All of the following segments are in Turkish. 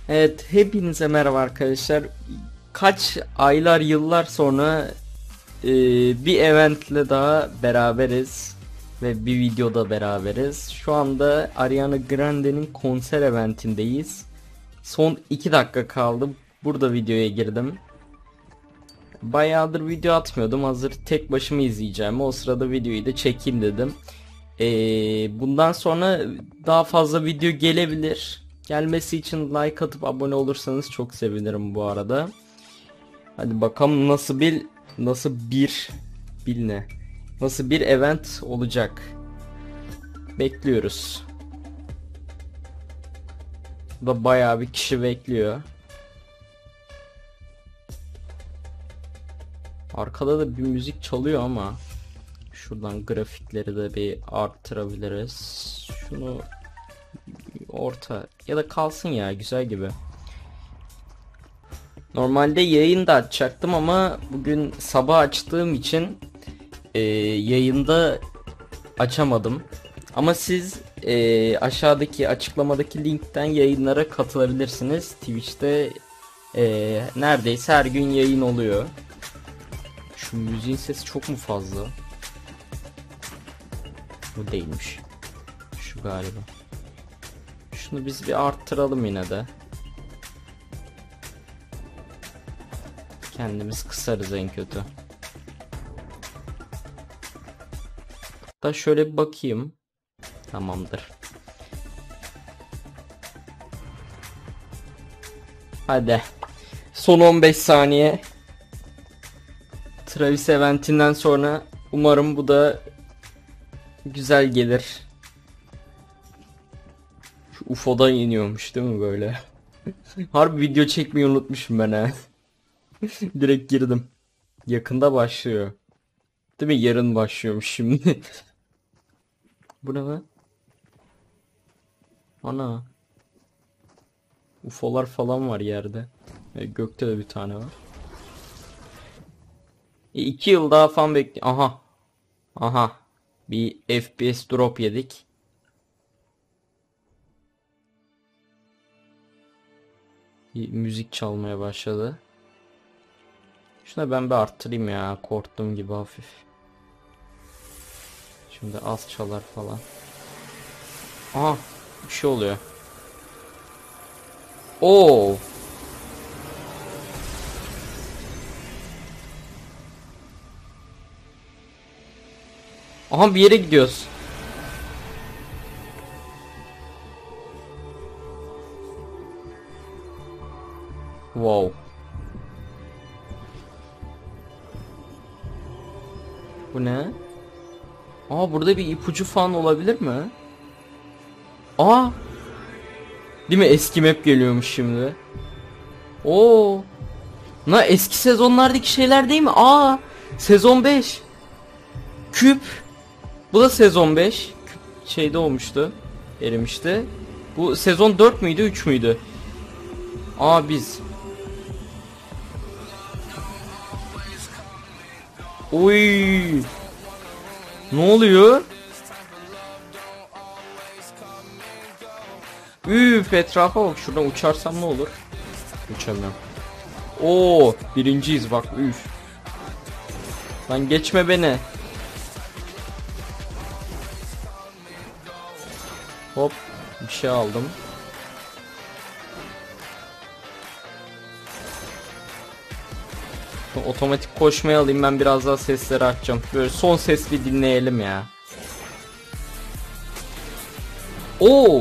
Evet, hepinize merhaba arkadaşlar. Kaç aylar, yıllar sonra bir eventle daha beraberiz ve bir videoda beraberiz. Şu anda Ariana Grande'nin konser eventindeyiz. Son 2 dakika kaldı. Burada videoya girdim. Bayağıdır video atmıyordum. Hazır tek başıma izleyeceğim. O sırada videoyu da çekeyim dedim. Bundan sonra daha fazla video gelebilir. Gelmesi için like atıp abone olursanız çok sevinirim bu arada. Hadi bakalım nasıl bir event olacak. Bekliyoruz. Bu da bayağı bir kişi bekliyor. Arkada da bir müzik çalıyor ama şuradan grafikleri de bir arttırabiliriz. Şunu orta ya da kalsın ya, güzel gibi. Normalde yayın da açacaktım ama bugün sabah açtığım için yayında açamadım. Ama siz aşağıdaki açıklamadaki linkten yayınlara katılabilirsiniz. Twitch'te neredeyse her gün yayın oluyor. Şu müziğin sesi çok mu fazla? Bu değilmiş. Şu galiba. Şunu biz bir arttıralım yine de. Kendimiz kısarız en kötü. Da şöyle bir bakayım. Tamamdır. Hadi. Son 15 saniye. Travis eventinden sonra umarım bu da güzel gelir. Şu UFO'dan iniyormuş değil mi böyle? Harbi video çekmeyi unutmuşum ben ha. Direkt girdim. Yakında başlıyor. Değil mi? Yarın başlıyormuş şimdi. Bu ne lan? Ana. UFO'lar falan var yerde. Gökte de bir tane var. 2 yıl daha falan bekle. Aha. Aha. Bir FPS drop yedik. Bir müzik çalmaya başladı. Şuna ben bir arttırayım ya. Korktuğum gibi hafif. Şimdi az çalar falan. Aha. Bir şey oluyor. Oo. Aha, bir yere gidiyoruz. Wow. Bu ne? Aa, burada bir ipucu falan olabilir mi? Aa. Değil mi? Eski map geliyormuş şimdi. Oo. Eski sezonlardaki şeyler değil mi? Aa. Sezon 5. Küp. Bu da sezon 5. Küp şeyde olmuştu. Erimişti. Bu sezon 4 müydü, 3 müydü? Aa, biz. Oy. Ne oluyor? Üf, etrafa bak, şuradan uçarsam ne olur? Uçamıyorum. Oo, birinciyiz bak, üf. Lan geçme beni. Hop, bir şey aldım. Otomatik koşmaya alayım, ben biraz daha sesleri açacağım. Böyle son ses bir dinleyelim ya. Oo.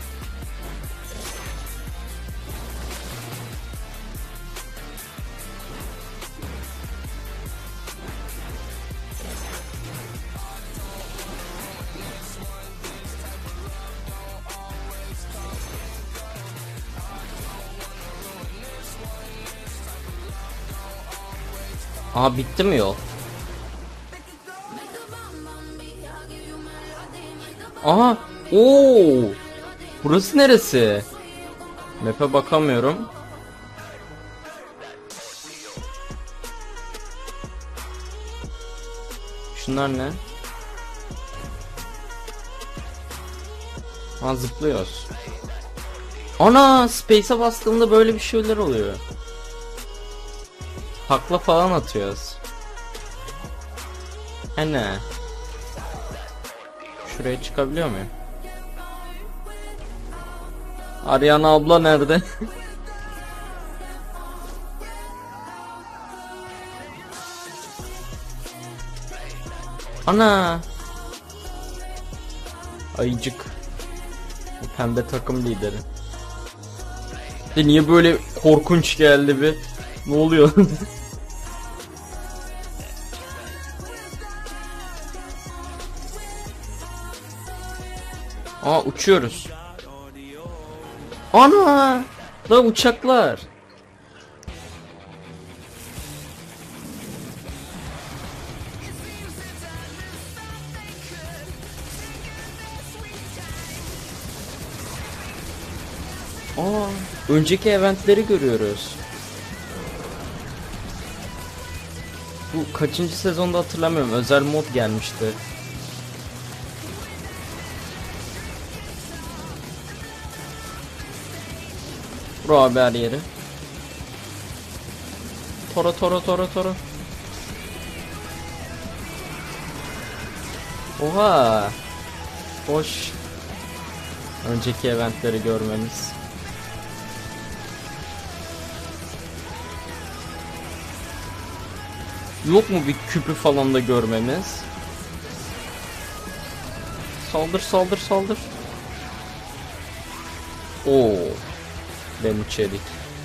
Aa, bitti mi yol? Aha. Oo. Burası neresi? Map'e bakamıyorum. Şunlar ne? Ha, zıplıyoruz. Ana, Space'e bastığımda böyle bir şeyler oluyor. Takla falan atıyoruz. Ana. Şuraya çıkabiliyor muyum? Ariana abla nerede? Ana. Ayıcık. Bu pembe takım lideri. De niye böyle korkunç geldi bir? Ne oluyor? Aa, uçuyoruz. Ana! Da uçaklar. Aa, önceki eventleri görüyoruz. Bu kaçıncı sezonda hatırlamıyorum. Özel mod gelmişti. Bro abi her yeri. Toro toro toro toro. Oha. Hoş. Önceki eventleri görmemiz. Yok mu bir küpü falan da görmemiz? Saldır saldır saldır. Oo. Ben içerik.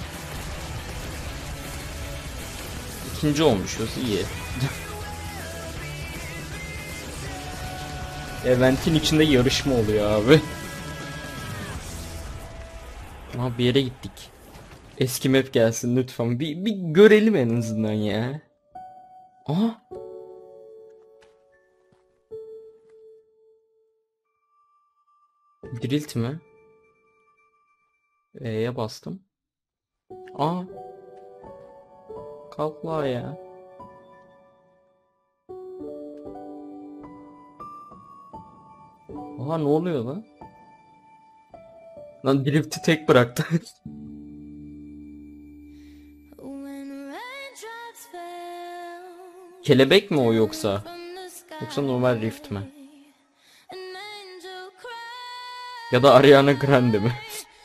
İkinci olmuşuz, iyi. Eventin içinde yarışma oluyor abi. Ama bir yere gittik. Eski map gelsin lütfen. Bir görelim en azından ya. Aha. Drilt mi? E'ye bastım. Aa. Kalk la ya. Aha, ne oluyor lan? Lan drift'i tek bıraktı. Kelebek mi o yoksa? Yoksa normal rift mi? Ya da Ariana Grande mi?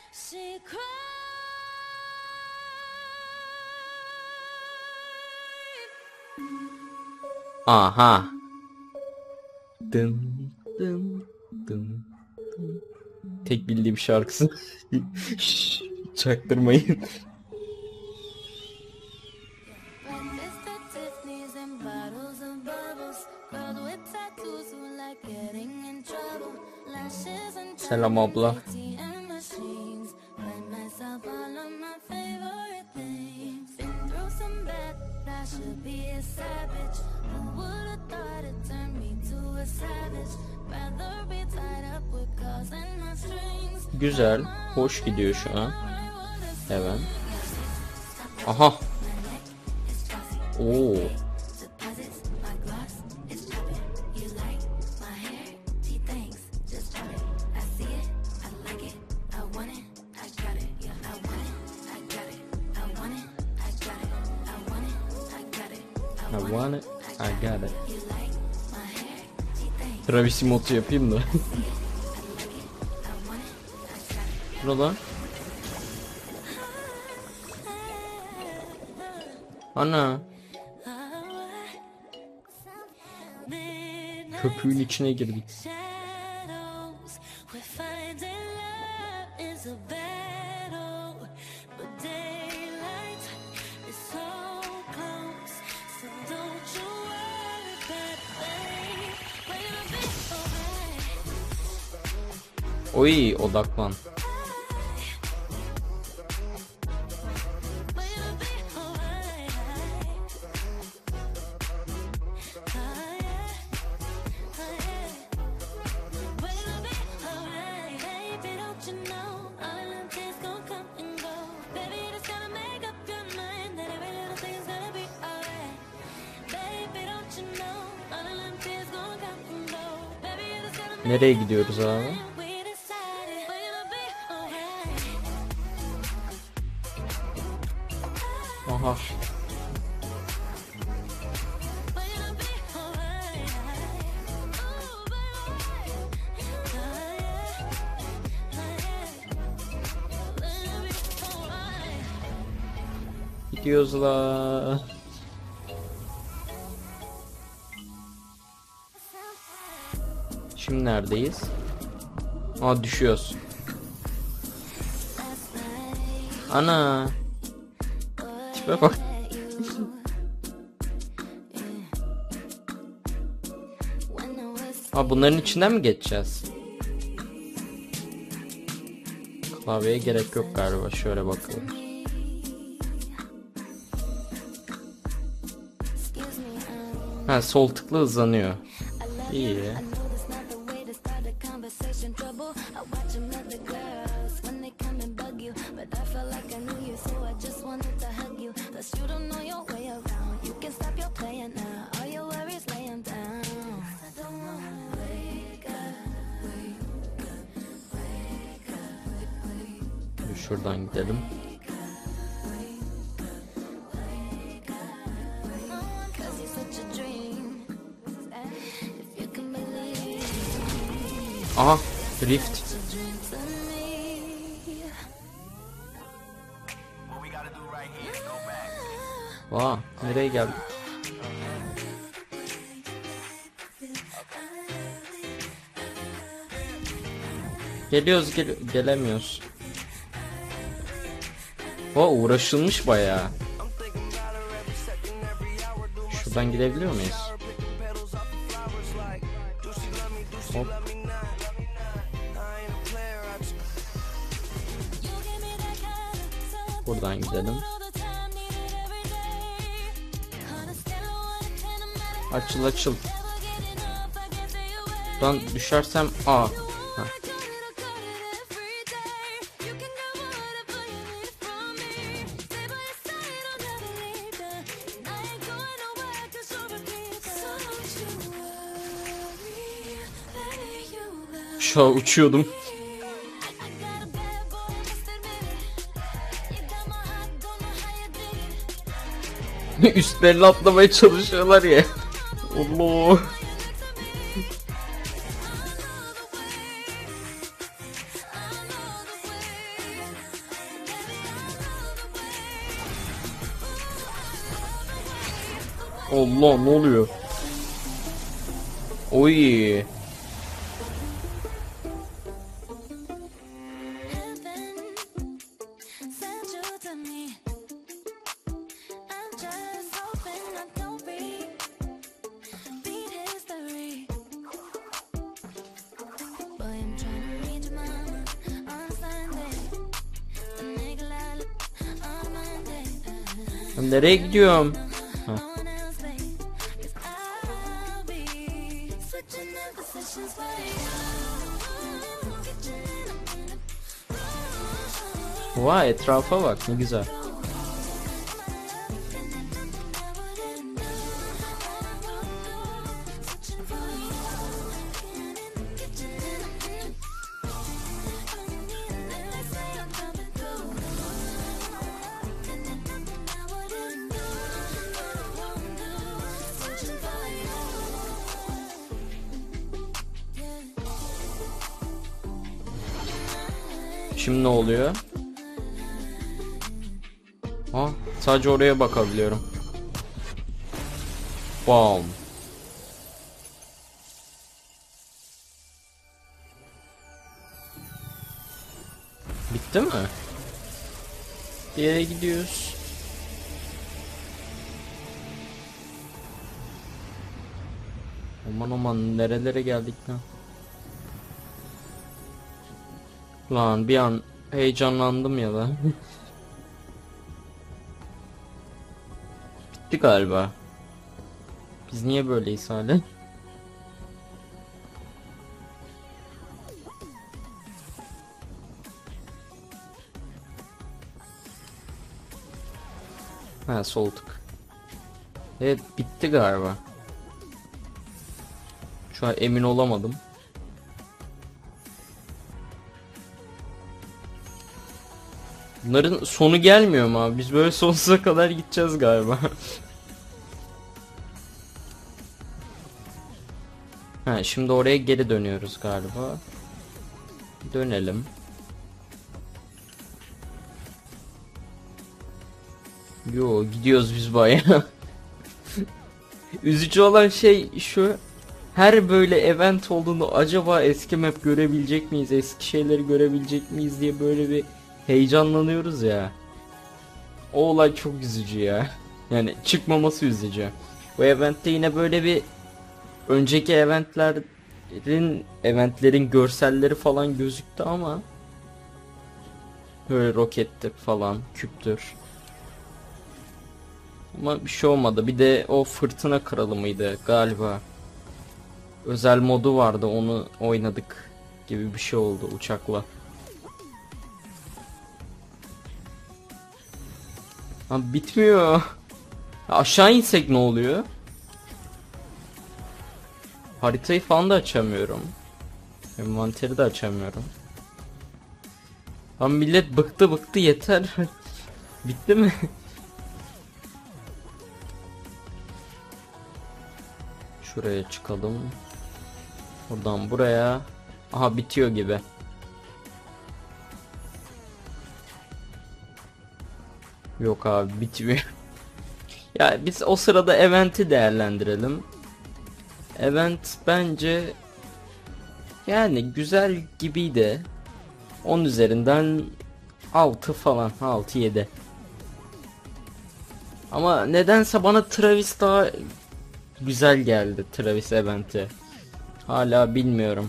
Aha. Dın dın dın dın. Tek bildiğim şarkısı. Şşş, çaktırmayın. Selam abla. Güzel, hoş gidiyor şu an. Evet. Aha. Oo. I want it, I got it. Travis modu yapayım da. Burada. Ana. Köpüğün içine girdik. Oy, odaklan. Nereye gidiyoruz abi? Aha. Gidiyoruz la. Şimdi neredeyiz? Aa, düşüyoruz. Ana. Tipe bak. Aa, bunların içinden mi geçeceğiz? Klavyeye gerek yok galiba. Şöyle bakalım. Ha, sol tıkla hızlanıyor. İyi. Şuradan gidelim. Aha, Rift. Vaa, nereye geldik? Geliyoruz, gelemiyoruz. O uğraşılmış bayağı. Şuradan gidebiliyor muyuz? Hop. Buradan gidelim. Açıl açıl. Buradan düşersem a. Şu an uçuyordum. Üstlerine atlamaya çalışıyorlar ya. Allah. Allah, ne oluyor? Oy. Nereye gidiyorum? Ha. Vay, etrafa bak, ne güzel. Şimdi ne oluyor? Ha, sadece oraya bakabiliyorum. Bam. Bitti mi? Bir yere gidiyoruz. Aman aman, nerelere geldik lan? Lan bir an heyecanlandım ya da. Bitti galiba. Biz niye böyleyiz hala? Ha, sol tık. Evet, bitti galiba. Şu an emin olamadım. Bunların sonu gelmiyor mu abi? Biz böyle sonsuza kadar gideceğiz galiba. Ha, şimdi oraya geri dönüyoruz galiba. Dönelim. Yo, gidiyoruz biz bayağı. Üzücü olan şey şu. Her böyle event olduğunda acaba eski map görebilecek miyiz? Eski şeyleri görebilecek miyiz diye böyle bir heyecanlanıyoruz ya. O olay çok üzücü ya. Yani çıkmaması üzücü. Bu eventte yine böyle bir önceki eventlerin görselleri falan gözüktü ama böyle rokettir falan, küptür. Ama bir şey olmadı. Bir de o fırtına kralı mıydı galiba? Özel modu vardı, onu oynadık gibi bir şey oldu uçakla. Abi bitmiyor. Aşağı insek ne oluyor? Haritayı falan da açamıyorum. Envanteri de açamıyorum. Lan millet bıktı yeter. Bitti mi? Şuraya çıkalım. Buradan buraya. Aha, bitiyor gibi. Yok abi, bitmiyor. Ya biz o sırada event'i değerlendirelim. Event bence yani güzel gibiydi. 10 üzerinden 6 falan, 6-7. Ama nedense bana Travis daha güzel geldi, Travis event'i. Hala bilmiyorum.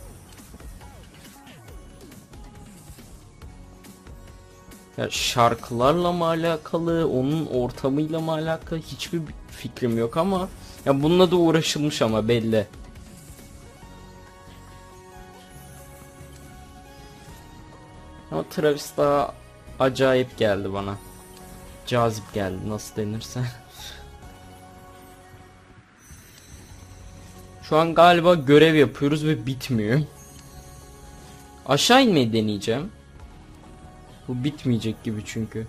Ya şarkılarla mı alakalı, onun ortamıyla mı alakalı hiçbir fikrim yok ama ya bununla da uğraşılmış ama belli. Ama Travis daha acayip geldi bana. Cazip geldi, nasıl denirse. Şu an galiba görev yapıyoruz ve bitmiyor. Aşağı inmeyi deneyeceğim. Bu bitmeyecek gibi çünkü.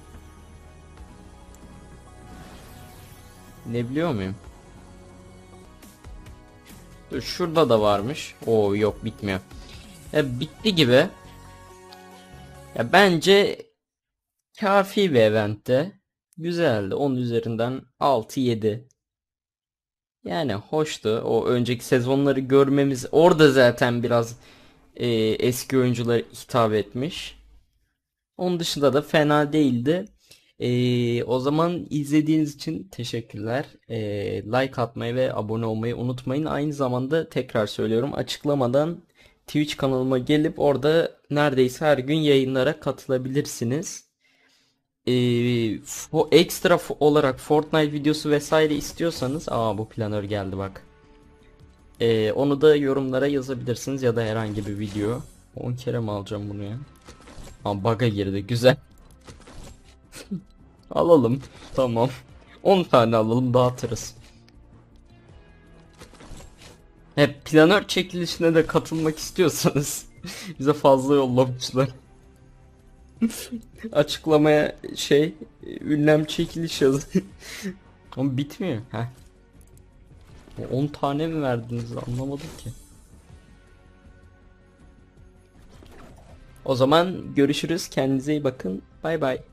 Ne biliyor muyum? Dur, şurada da varmış. Oo, yok, bitmiyor. Bitti gibi. Ya bence kafi bir eventte. Güzeldi. 10 üzerinden 6-7. Yani hoştu. O önceki sezonları görmemiz orada zaten biraz eski oyunculara hitap etmiş. Onun dışında da fena değildi. O zaman izlediğiniz için teşekkürler. Like atmayı ve abone olmayı unutmayın. Aynı zamanda tekrar söylüyorum, açıklamadan Twitch kanalıma gelip orada neredeyse her gün yayınlara katılabilirsiniz. Ekstra olarak Fortnite videosu vesaire istiyorsanız, bu planör geldi bak. Onu da yorumlara yazabilirsiniz ya da herhangi bir video. 10 kere mi alacağım bunu ya? Bug'a girdi, güzel. Alalım. Tamam. 10 tane alalım, dağıtırız. Planör çekilişine de katılmak istiyorsanız bize fazla yollamışlar. Açıklamaya ünlem çekiliş yazın. Ama bitmiyor. 10 tane mi verdiniz, anlamadım ki. O zaman görüşürüz. Kendinize iyi bakın. Bay bay.